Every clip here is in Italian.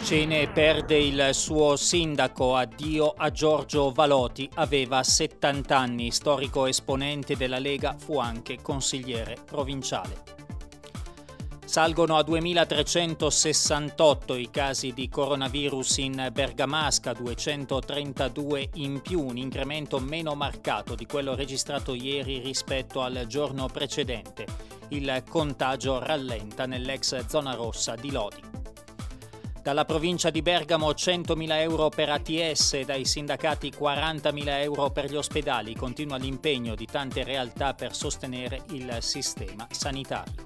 Cene perde il suo sindaco, addio a Giorgio Valoti, aveva 70 anni, storico esponente della Lega, fu anche consigliere provinciale. Salgono a 2.368 i casi di coronavirus in Bergamasca, 232 in più, un incremento meno marcato di quello registrato ieri rispetto al giorno precedente. Il contagio rallenta nell'ex zona rossa di Lodi. Dalla provincia di Bergamo 100.000 euro per ATS, dai sindacati 40.000 euro per gli ospedali. Continua l'impegno di tante realtà per sostenere il sistema sanitario.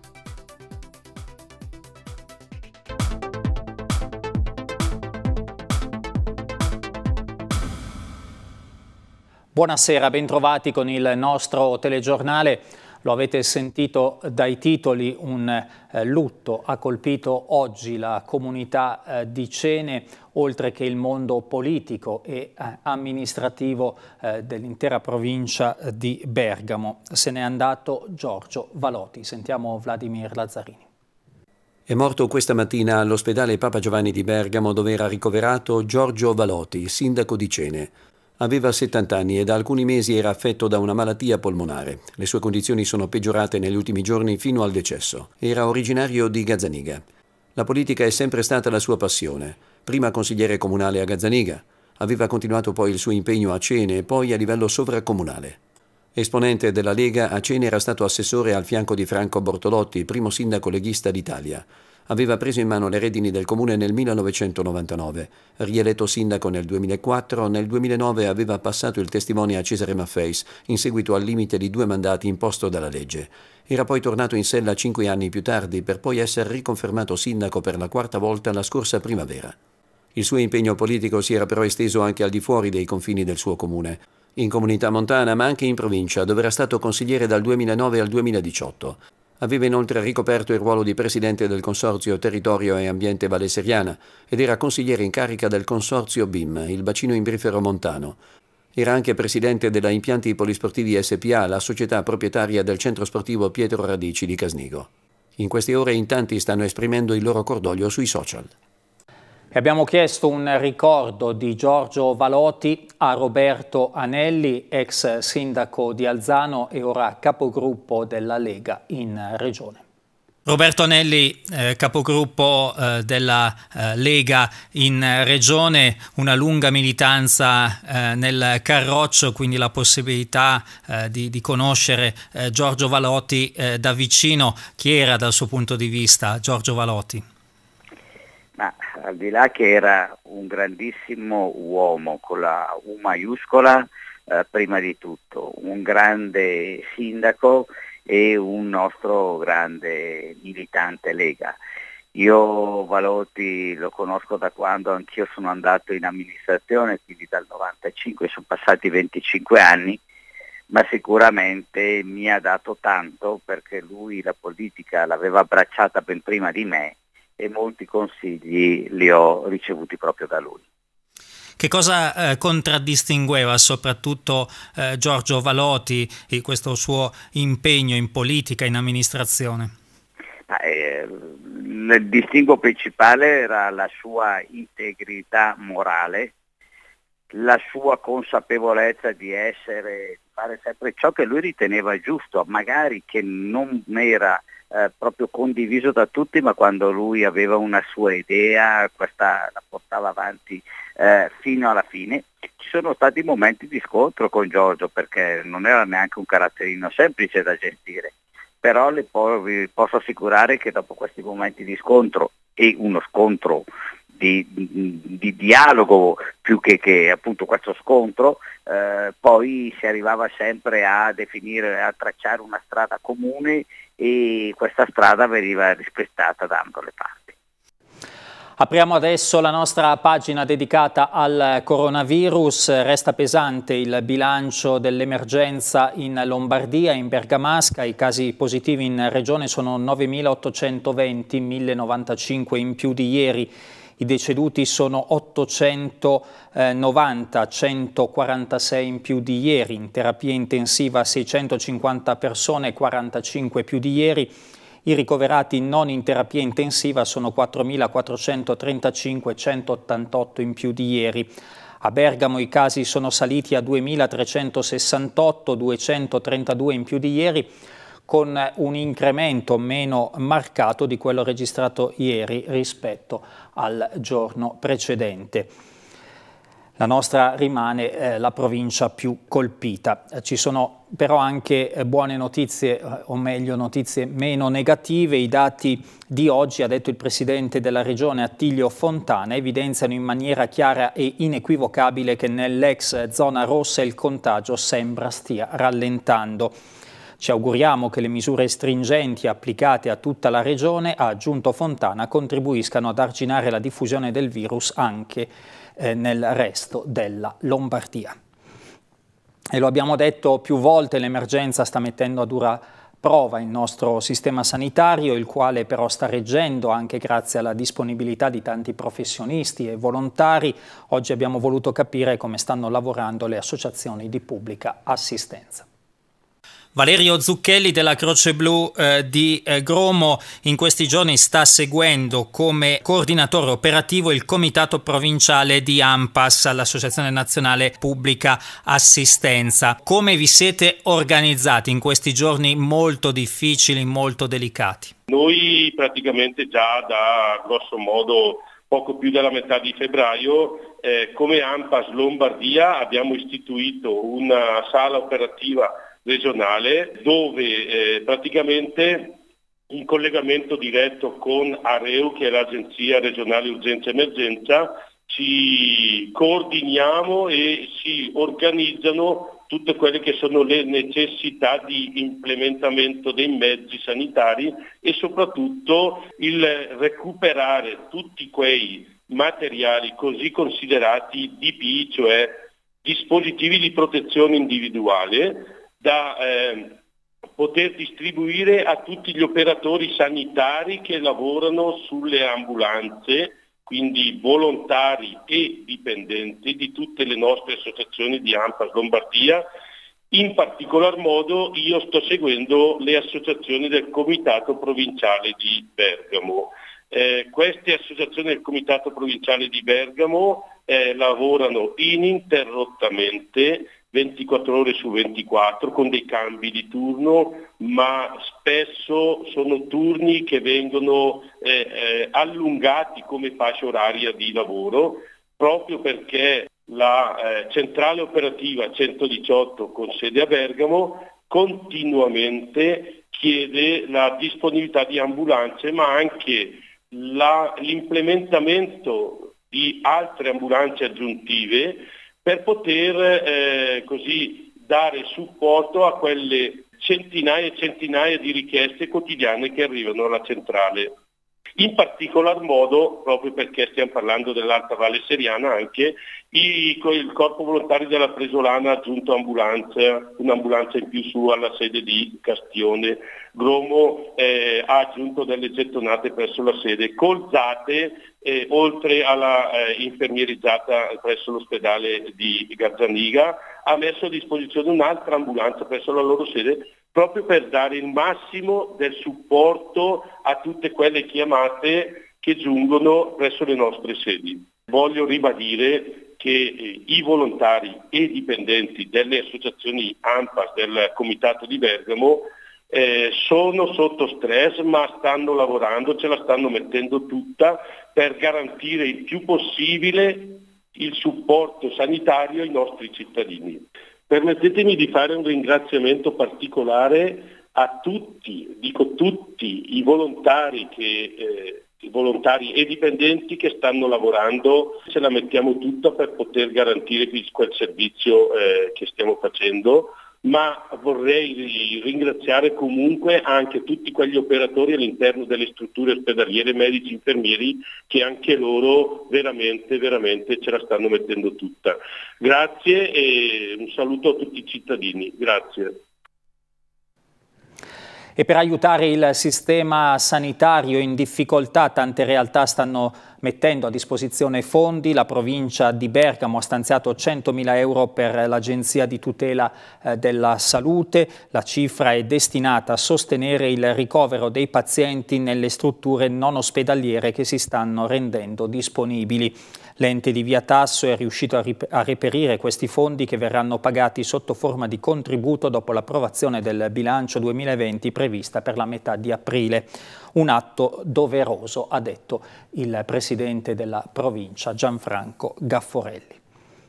Buonasera, bentrovati con il nostro telegiornale. Lo avete sentito dai titoli, un lutto ha colpito oggi la comunità di Cene, oltre che il mondo politico e amministrativo dell'intera provincia di Bergamo. Se n'è andato Giorgio Valoti. Sentiamo Vladimir Lazzarini. È morto questa mattina all'ospedale Papa Giovanni di Bergamo, dove era ricoverato Giorgio Valoti, sindaco di Cene. Aveva 70 anni e da alcuni mesi era affetto da una malattia polmonare. Le sue condizioni sono peggiorate negli ultimi giorni fino al decesso. Era originario di Gazzaniga. La politica è sempre stata la sua passione. Prima consigliere comunale a Gazzaniga. Aveva continuato poi il suo impegno a Cene e poi a livello sovracomunale. Esponente della Lega, a Cene era stato assessore al fianco di Franco Bortolotti, primo sindaco leghista d'Italia. Aveva preso in mano le redini del comune nel 1999, rieletto sindaco nel 2004, nel 2009 aveva passato il testimone a Cesare Maffeis in seguito al limite di 2 mandati imposto dalla legge. Era poi tornato in sella 5 anni più tardi per poi essere riconfermato sindaco per la 4ª volta la scorsa primavera. Il suo impegno politico si era però esteso anche al di fuori dei confini del suo comune, in comunità montana ma anche in provincia, dove era stato consigliere dal 2009 al 2018. Aveva inoltre ricoperto il ruolo di presidente del Consorzio Territorio e Ambiente Valle Seriana ed era consigliere in carica del Consorzio BIM, il bacino imbrifero montano. Era anche presidente della Impianti Polisportivi SPA, la società proprietaria del centro sportivo Pietro Radici di Casnigo. In queste ore in tanti stanno esprimendo il loro cordoglio sui social. Abbiamo chiesto un ricordo di Giorgio Valoti a Roberto Anelli, ex sindaco di Alzano e ora capogruppo della Lega in Regione. Roberto Anelli, capogruppo della Lega in Regione, una lunga militanza nel Carroccio, quindi la possibilità di conoscere Giorgio Valoti da vicino. Chi era dal suo punto di vista Giorgio Valoti? Ma al di là che era un grandissimo uomo con la U maiuscola, prima di tutto, un grande sindaco e un nostro grande militante Lega. Io Valoti lo conosco da quando anch'io sono andato in amministrazione, quindi dal 95, sono passati 25 anni, ma sicuramente mi ha dato tanto perché lui la politica l'aveva abbracciata ben prima di me e molti consigli li ho ricevuti proprio da lui. Che cosa contraddistingueva soprattutto Giorgio Valoti e questo suo impegno in politica, in amministrazione? Il distinguo principale era la sua integrità morale, la sua consapevolezza di fare sempre ciò che lui riteneva giusto, magari che non era proprio condiviso da tutti, ma quando lui aveva una sua idea, questa la portava avanti fino alla fine. Ci sono stati momenti di scontro con Giorgio perché non era neanche un caratterino semplice da gestire, però vi posso assicurare che dopo questi momenti di scontro e uno scontro di dialogo più che appunto questo scontro, poi si arrivava sempre a definire, a tracciare una strada comune e questa strada veniva rispettata da ambo le parti. Apriamo adesso la nostra pagina dedicata al coronavirus. Resta pesante il bilancio dell'emergenza in Lombardia, in Bergamasca. I casi positivi in regione sono 9.820, 1.095 in più di ieri. I deceduti sono 890, 146 in più di ieri. In terapia intensiva 650 persone, 45 più di ieri. I ricoverati non in terapia intensiva sono 4.435, 188 in più di ieri. A Bergamo i casi sono saliti a 2.368, 232 in più di ieri, con un incremento meno marcato di quello registrato ieri rispetto al giorno precedente. La nostra rimane la provincia più colpita. Ci sono però anche buone notizie, o meglio notizie meno negative. I dati di oggi, ha detto il presidente della regione Attilio Fontana, evidenziano in maniera chiara e inequivocabile che nell'ex zona rossa il contagio sembra stia rallentando. Ci auguriamo che le misure stringenti applicate a tutta la regione, ha aggiunto Fontana, contribuiscano ad arginare la diffusione del virus anche nel resto della Lombardia. E lo abbiamo detto più volte, l'emergenza sta mettendo a dura prova il nostro sistema sanitario, il quale però sta reggendo anche grazie alla disponibilità di tanti professionisti e volontari. Oggi abbiamo voluto capire come stanno lavorando le associazioni di pubblica assistenza. Valerio Zucchelli della Croce Blu di Gromo in questi giorni sta seguendo come coordinatore operativo il comitato provinciale di ANPAS, l'Associazione Nazionale Pubblica Assistenza. Come vi siete organizzati in questi giorni molto difficili, molto delicati? Noi praticamente già da grosso modo poco più della metà di febbraio come ANPAS Lombardia abbiamo istituito una sala operativa regionale dove praticamente in collegamento diretto con AREU, che è l'Agenzia Regionale Urgenza e Emergenza, ci coordiniamo e si organizzano tutte quelle che sono le necessità di implementamento dei mezzi sanitari e soprattutto il recuperare tutti quei materiali così considerati DPI, cioè dispositivi di protezione individuale, da poter distribuire a tutti gli operatori sanitari che lavorano sulle ambulanze, quindi volontari e dipendenti di tutte le nostre associazioni di ANPAS Lombardia. In particolar modo io sto seguendo le associazioni del Comitato Provinciale di Bergamo. Queste associazioni del Comitato Provinciale di Bergamo lavorano ininterrottamente 24 ore su 24 con dei cambi di turno, ma spesso sono turni che vengono allungati come fascia oraria di lavoro, proprio perché la centrale operativa 118 con sede a Bergamo continuamente chiede la disponibilità di ambulanze, ma anche l'implementamento di altre ambulanze aggiuntive per poter così dare supporto a quelle centinaia e centinaia di richieste quotidiane che arrivano alla centrale. In particolar modo, proprio perché stiamo parlando dell'Alta Valle Seriana, anche il Corpo Volontari della Presolana ha aggiunto un'ambulanza in più su alla sede di Castione. Gromo ha aggiunto delle gettonate presso la sede. Colzate, oltre alla infermierizzata presso l'ospedale di Gazzaniga, ha messo a disposizione un'altra ambulanza presso la loro sede, proprio per dare il massimo del supporto a tutte quelle chiamate che giungono presso le nostre sedi. Voglio ribadire che i volontari e i dipendenti delle associazioni ANPAS del Comitato di Bergamo sono sotto stress, ma stanno lavorando, ce la stanno mettendo tutta per garantire il più possibile il supporto sanitario ai nostri cittadini. Permettetemi di fare un ringraziamento particolare a tutti, dico tutti, i volontari e dipendenti che stanno lavorando, ce la mettiamo tutta per poter garantire quel servizio che stiamo facendo, ma vorrei ringraziare comunque anche tutti quegli operatori all'interno delle strutture ospedaliere, medici, infermieri, che anche loro veramente ce la stanno mettendo tutta. Grazie e un saluto a tutti i cittadini. Grazie. E per aiutare il sistema sanitario in difficoltà, tante realtà stanno mettendo a disposizione fondi. La provincia di Bergamo ha stanziato 100.000 euro per l'Agenzia di tutela della salute. La cifra è destinata a sostenere il ricovero dei pazienti nelle strutture non ospedaliere che si stanno rendendo disponibili. L'ente di Via Tasso è riuscito a reperire questi fondi, che verranno pagati sotto forma di contributo dopo l'approvazione del bilancio 2020 prevista per la metà di aprile. Un atto doveroso, ha detto il presidente della provincia Gianfranco Gafforelli.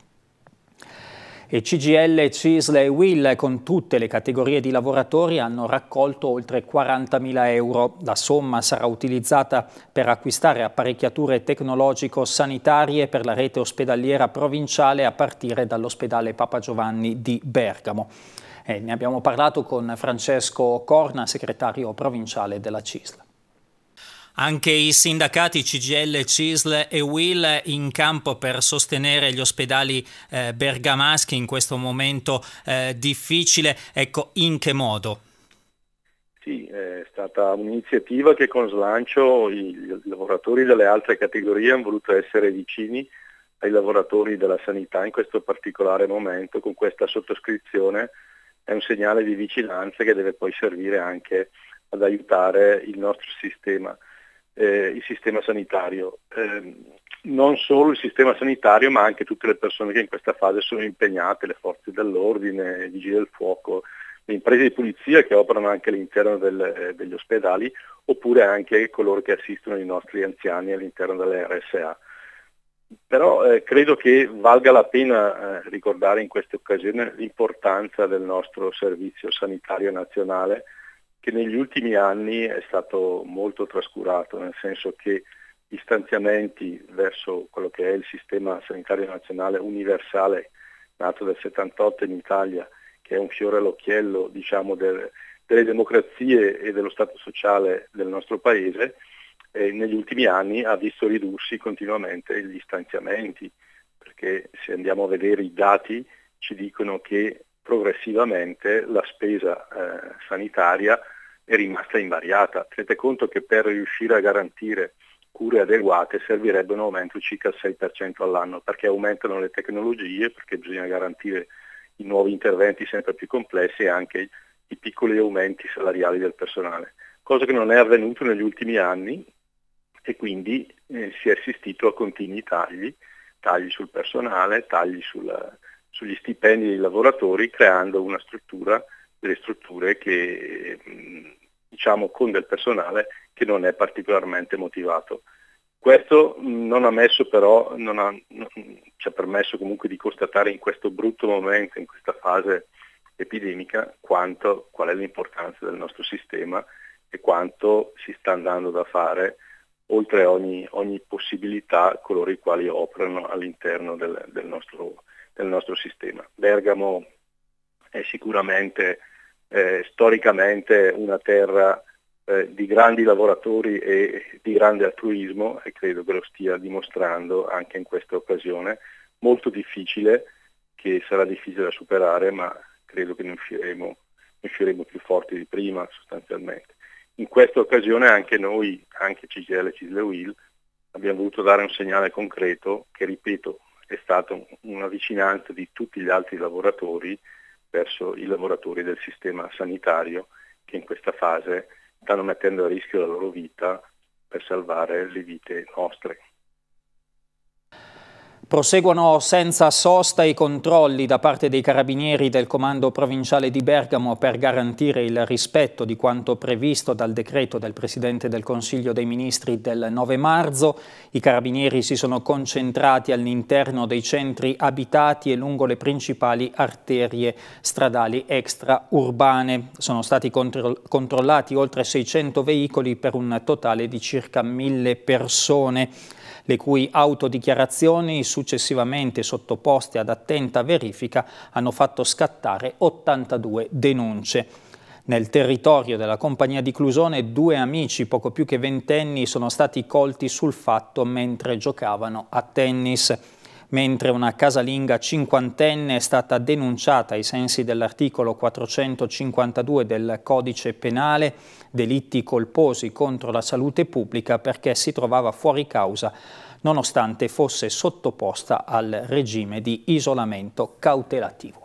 E CGIL, CISL e UIL, con tutte le categorie di lavoratori, hanno raccolto oltre 40.000 euro. La somma sarà utilizzata per acquistare apparecchiature tecnologico-sanitarie per la rete ospedaliera provinciale a partire dall'ospedale Papa Giovanni di Bergamo. Ne abbiamo parlato con Francesco Corna, segretario provinciale della CISL. Anche i sindacati CGIL, CISL e UIL in campo per sostenere gli ospedali bergamaschi in questo momento difficile. Ecco, in che modo? Sì, è stata un'iniziativa che con slancio i lavoratori delle altre categorie hanno voluto essere vicini ai lavoratori della sanità in questo particolare momento. Con questa sottoscrizione è un segnale di vicinanza che deve poi servire anche ad aiutare il nostro sistema. Il sistema sanitario, non solo il sistema sanitario ma anche tutte le persone che in questa fase sono impegnate, le forze dell'ordine, i vigili del fuoco, le imprese di pulizia che operano anche all'interno degli ospedali, oppure anche coloro che assistono i nostri anziani all'interno delle RSA. Però credo che valga la pena ricordare in questa occasione l'importanza del nostro servizio sanitario nazionale, che negli ultimi anni è stato molto trascurato, nel senso che gli stanziamenti verso quello che è il sistema sanitario nazionale universale nato nel 78 in Italia, che è un fiore all'occhiello, diciamo, delle democrazie e dello Stato sociale del nostro Paese, negli ultimi anni ha visto ridursi continuamente gli stanziamenti, perché se andiamo a vedere i dati ci dicono che progressivamente la spesa sanitaria è rimasta invariata. Tenete conto che per riuscire a garantire cure adeguate servirebbe un aumento circa il 6% all'anno, perché aumentano le tecnologie, perché bisogna garantire i nuovi interventi sempre più complessi e anche i piccoli aumenti salariali del personale, cosa che non è avvenuto negli ultimi anni, e quindi si è assistito a continui tagli sul personale, tagli sugli stipendi dei lavoratori, creando delle strutture che diciamo con del personale che non è particolarmente motivato. Questo non ha messo però, ci ha permesso comunque di constatare in questo brutto momento, in questa fase epidemica, qual è l'importanza del nostro sistema e quanto si sta andando da fare oltre ogni possibilità coloro i quali operano all'interno del nostro sistema. Bergamo è sicuramente storicamente una terra di grandi lavoratori e di grande altruismo, e credo che lo stia dimostrando anche in questa occasione, molto difficile, che sarà difficile da superare, ma credo che ne usciremo più forti di prima sostanzialmente. In questa occasione anche noi, anche CGIL, CISL e UIL, abbiamo voluto dare un segnale concreto che, ripeto, è stata una vicinanza di tutti gli altri lavoratori verso i lavoratori del sistema sanitario che in questa fase stanno mettendo a rischio la loro vita per salvare le vite nostre. Proseguono senza sosta i controlli da parte dei carabinieri del Comando Provinciale di Bergamo per garantire il rispetto di quanto previsto dal decreto del Presidente del Consiglio dei Ministri del 9 marzo. I carabinieri si sono concentrati all'interno dei centri abitati e lungo le principali arterie stradali extraurbane. Sono stati controllati oltre 600 veicoli per un totale di circa 1.000 persone, le cui autodichiarazioni, successivamente sottoposte ad attenta verifica, hanno fatto scattare 82 denunce. Nel territorio della compagnia di Clusone 2 amici poco più che ventenni sono stati colti sul fatto mentre giocavano a tennis. mentre una casalinga cinquantenne è stata denunciata ai sensi dell'articolo 452 del Codice Penale, delitti colposi contro la salute pubblica, perché si trovava fuori causa nonostante fosse sottoposta al regime di isolamento cautelativo.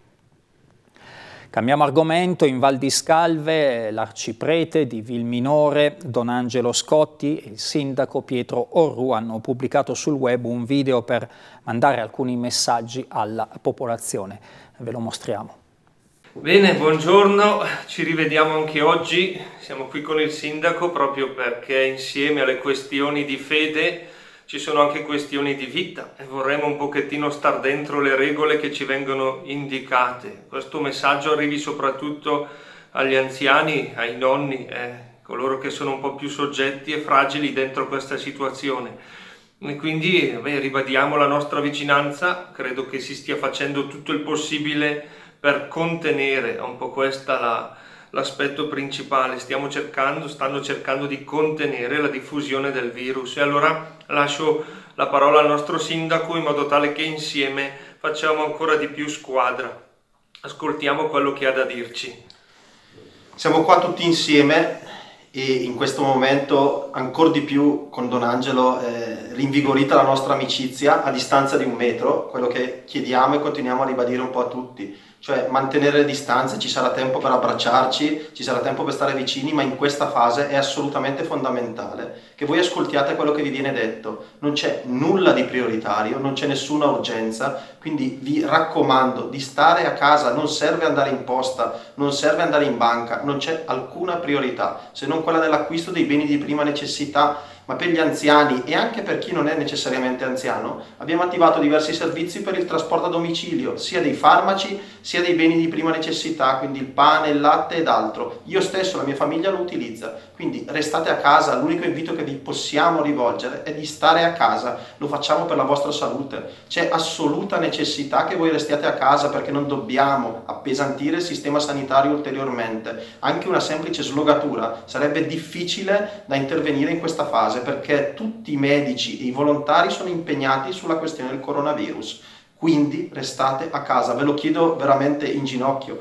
Cambiamo argomento. In Val di Scalve l'arciprete di Vilminore, Don Angelo Scotti, e il sindaco Pietro Orru hanno pubblicato sul web un video per mandare alcuni messaggi alla popolazione. Ve lo mostriamo. Bene, buongiorno, ci rivediamo anche oggi. Siamo qui con il sindaco proprio perché insieme alle questioni di fede ci sono anche questioni di vita e vorremmo un pochettino star dentro le regole che ci vengono indicate. Questo messaggio arrivi soprattutto agli anziani, ai nonni, coloro che sono un po' più soggetti e fragili dentro questa situazione. E quindi ribadiamo la nostra vicinanza, credo che si stia facendo tutto il possibile per contenere, è un po' questa l'aspetto principale, stanno cercando di contenere la diffusione del virus. E allora lascio la parola al nostro sindaco in modo tale che insieme facciamo ancora di più squadra. Ascoltiamo quello che ha da dirci. Siamo qua tutti insieme e in questo momento ancora di più con Don Angelo rinvigorita la nostra amicizia a distanza di 1 metro, quello che chiediamo e continuiamo a ribadire un po' a tutti. Cioè mantenere le distanze, ci sarà tempo per abbracciarci, ci sarà tempo per stare vicini, ma in questa fase è assolutamente fondamentale che voi ascoltiate quello che vi viene detto. Non c'è nulla di prioritario, non c'è nessuna urgenza, quindi vi raccomando di stare a casa, non serve andare in posta, non serve andare in banca, non c'è alcuna priorità, se non quella dell'acquisto dei beni di prima necessità. Ma per gli anziani e anche per chi non è necessariamente anziano abbiamo attivato diversi servizi per il trasporto a domicilio, sia dei farmaci sia dei beni di prima necessità, quindi il pane, il latte ed altro. Io stesso, la mia famiglia lo utilizza, quindi restate a casa. L'unico invito che vi possiamo rivolgere è di stare a casa, lo facciamo per la vostra salute. C'è assoluta necessità che voi restiate a casa perché non dobbiamo appesantire il sistema sanitario ulteriormente. Anche una semplice slogatura sarebbe difficile da intervenire in questa fase, perché tutti i medici e i volontari sono impegnati sulla questione del coronavirus. Quindi restate a casa, ve lo chiedo veramente in ginocchio.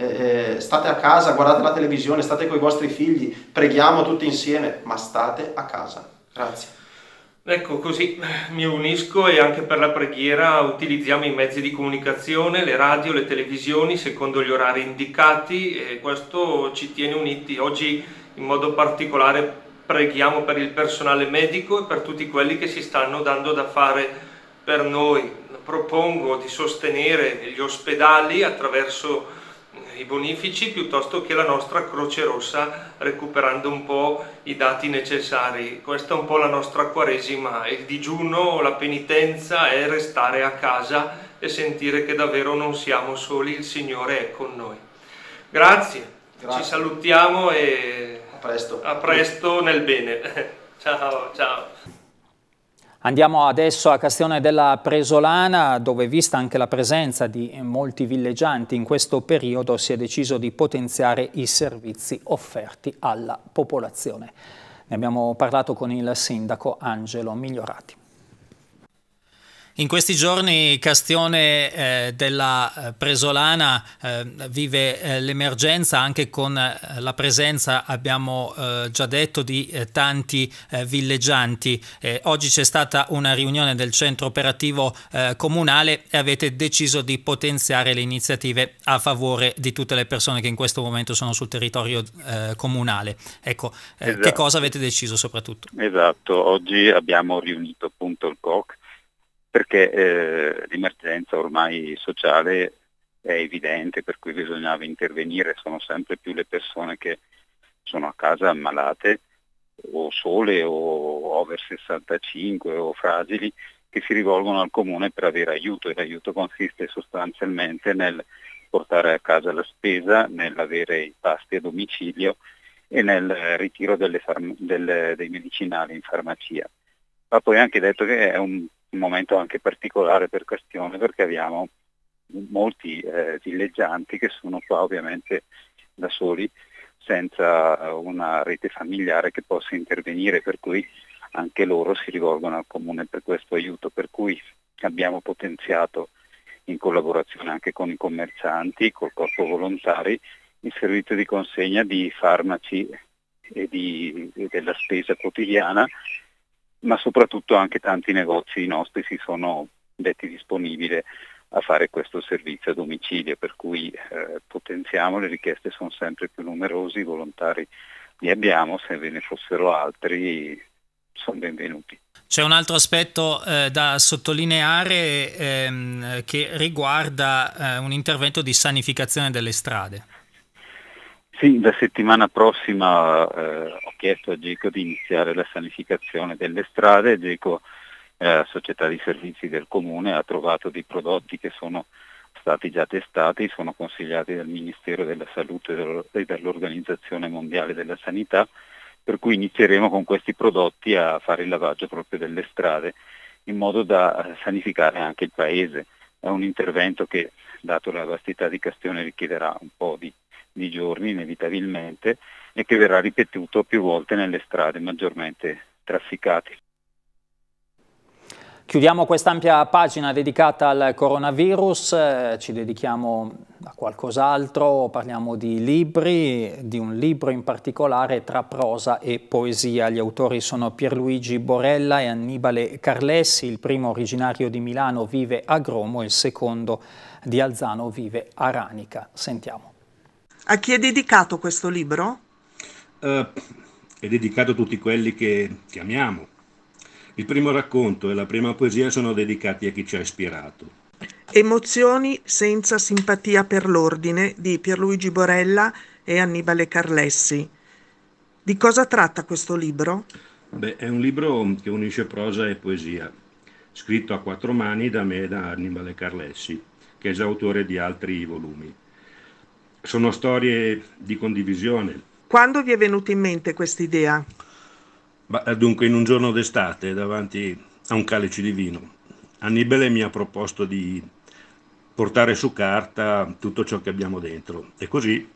State a casa, guardate la televisione, state con i vostri figli, preghiamo tutti insieme, ma state a casa. Grazie. Ecco, così mi unisco e anche per la preghiera utilizziamo i mezzi di comunicazione, le radio, le televisioni, secondo gli orari indicati, e questo ci tiene uniti. Oggi in modo particolare preghiamo per il personale medico e per tutti quelli che si stanno dando da fare per noi. Propongo di sostenere gli ospedali attraverso i bonifici piuttosto che la nostra Croce Rossa, recuperando un po' i dati necessari. Questa è un po' la nostra Quaresima, il digiuno, la penitenza è restare a casa e sentire che davvero non siamo soli, il Signore è con noi. Grazie. Ci salutiamo e a presto nel bene. Ciao, ciao. Andiamo adesso a Castione della Presolana, dove, vista anche la presenza di molti villeggianti in questo periodo, si è deciso di potenziare i servizi offerti alla popolazione. Ne abbiamo parlato con il sindaco Angelo Migliorati. In questi giorni Castione della Presolana vive l'emergenza anche con la presenza, abbiamo già detto, di tanti villeggianti. Oggi c'è stata una riunione del centro operativo comunale e avete deciso di potenziare le iniziative a favore di tutte le persone che in questo momento sono sul territorio comunale. Ecco, esatto. Che cosa avete deciso soprattutto? Esatto, oggi abbiamo riunito appunto il COC, perché l'emergenza ormai sociale è evidente, per cui bisognava intervenire. Sono sempre più le persone che sono a casa ammalate o sole o over 65 o fragili che si rivolgono al comune per avere aiuto, e l'aiuto consiste sostanzialmente nel portare a casa la spesa, nell'avere i pasti a domicilio e nel ritiro dei medicinali in farmacia. Ma poi anche detto che è un momento anche particolare per Castione, perché abbiamo molti villeggianti che sono qua ovviamente da soli, senza una rete familiare che possa intervenire, per cui anche loro si rivolgono al Comune per questo aiuto, per cui abbiamo potenziato in collaborazione anche con i commercianti, col corpo volontari, il servizio di consegna di farmaci e della spesa quotidiana, ma soprattutto anche tanti negozi nostri si sono detti disponibili a fare questo servizio a domicilio, per cui potenziamo, le richieste sono sempre più numerose, i volontari li abbiamo, se ve ne fossero altri sono benvenuti. C'è un altro aspetto da sottolineare che riguarda un intervento di sanificazione delle strade. Sì, la settimana prossima ho chiesto a GECO di iniziare la sanificazione delle strade. GECO, società di servizi del Comune, ha trovato dei prodotti che sono stati già testati, sono consigliati dal Ministero della Salute e dall'Organizzazione Mondiale della Sanità, per cui inizieremo con questi prodotti a fare il lavaggio proprio delle strade, in modo da sanificare anche il paese. È un intervento che, dato la vastità di Castione, richiederà un po' di giorni inevitabilmente, e che verrà ripetuto più volte nelle strade maggiormente trafficate. Chiudiamo quest'ampia pagina dedicata al coronavirus, ci dedichiamo a qualcos'altro, parliamo di libri, di un libro in particolare tra prosa e poesia. Gli autori sono Pierluigi Borella e Annibale Carlessi. Il primo, originario di Milano, vive a Gromo, e il secondo, di Alzano, vive a Ranica. Sentiamo. A chi è dedicato questo libro? È dedicato a tutti quelli che amiamo. Il primo racconto e la prima poesia sono dedicati a chi ci ha ispirato. Emozioni senza simpatia per l'ordine di Pierluigi Borella e Annibale Carlessi. Di cosa tratta questo libro? È un libro che unisce prosa e poesia, scritto a 4 mani da me e da Annibale Carlessi, che è già autore di altri volumi. Sono storie di condivisione. Quando vi è venuta in mente quest'idea? Dunque, in un giorno d'estate, davanti a un calice di vino, Annibale mi ha proposto di portare su carta tutto ciò che abbiamo dentro, e così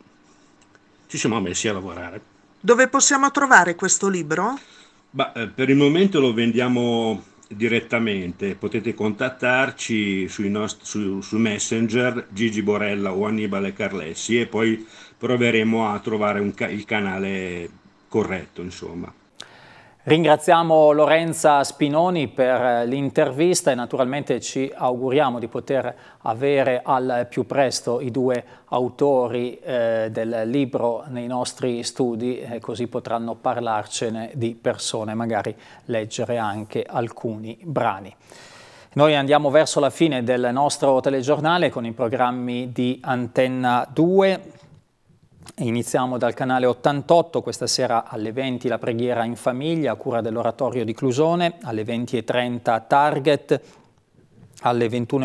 ci siamo messi a lavorare. Dove possiamo trovare questo libro? Per il momento lo vendiamo direttamente, potete contattarci su Messenger, Gigi Borella o Annibale Carlessi, e poi proveremo a trovare il canale corretto, insomma. Ringraziamo Lorenza Spinoni per l'intervista e naturalmente ci auguriamo di poter avere al più presto i 2 autori del libro nei nostri studi, così potranno parlarcene di persona e magari leggere anche alcuni brani. Noi andiamo verso la fine del nostro telegiornale con i programmi di Antenna 2. Iniziamo dal canale 88, questa sera alle 20 la preghiera in famiglia a cura dell'oratorio di Clusone, alle 20:30 Target, alle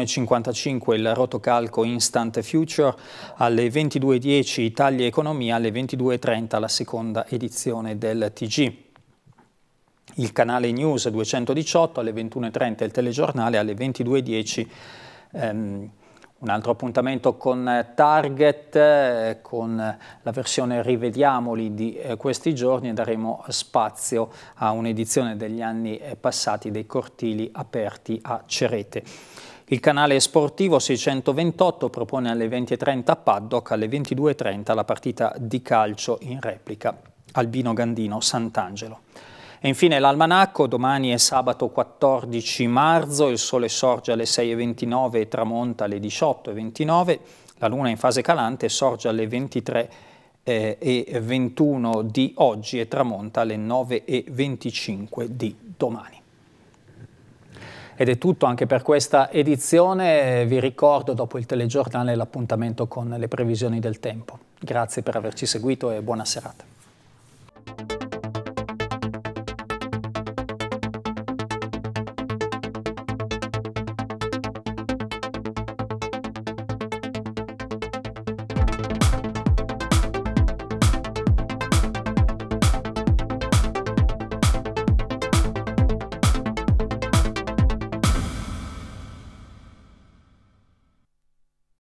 21:55 il rotocalco Instant Future, alle 22:10 Italia e Economia, alle 22:30 la seconda edizione del TG. Il canale News 218, alle 21:30 il telegiornale, alle 22:10 un altro appuntamento con Target, con la versione Rivediamoli di questi giorni, e daremo spazio a un'edizione degli anni passati dei cortili aperti a Cerete. Il canale sportivo 628 propone alle 20:30 Paddock, alle 22:30 la partita di calcio in replica Albino Gandino Sant'Angelo. E infine l'almanacco, domani è sabato 14 marzo, il sole sorge alle 6:29 e tramonta alle 18:29, la luna in fase calante sorge alle 23:21 di oggi e tramonta alle 9:25 di domani. Ed è tutto anche per questa edizione, vi ricordo dopo il telegiornale l'appuntamento con le previsioni del tempo. Grazie per averci seguito e buona serata.